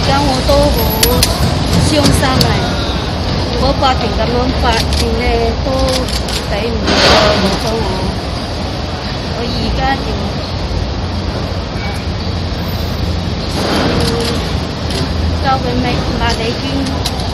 家我都好傷心啊！我不斷咁樣發現咧，都抵唔過攞咗我而家就交俾麥麗娟。